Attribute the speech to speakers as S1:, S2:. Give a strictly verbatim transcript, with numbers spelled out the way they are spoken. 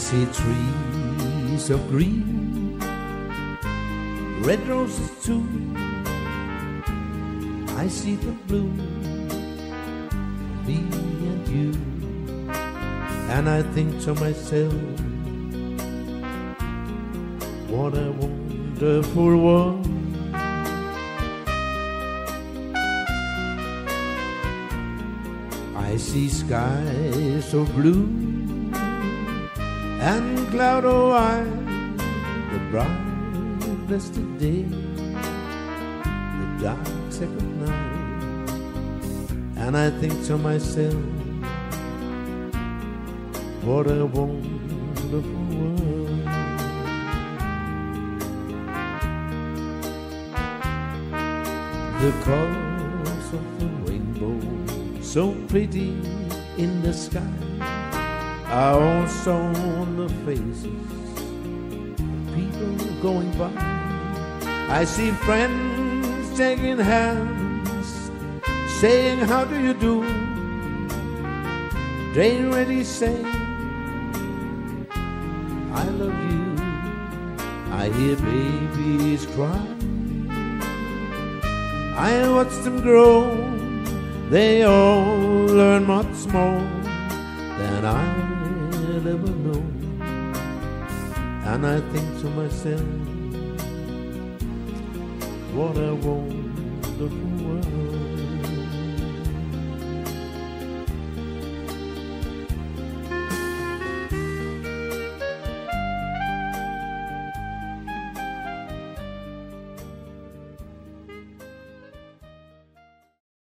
S1: see trees of green, red roses too. I see the blue, me and you. And I think to myself, what a wonderful world. I see skies so blue and cloud oh I, the bright blessed day, the dark sacred night. And I think to myself, what a wonderful world. The colors of the rainbow, so pretty in the sky, are also on the faces of people going by. I see friends shaking hands, saying how do you do. They already say I love you. I hear babies cry, I watch them grow. They all learn much more than I'll ever know. And I think to myself, what a wonderful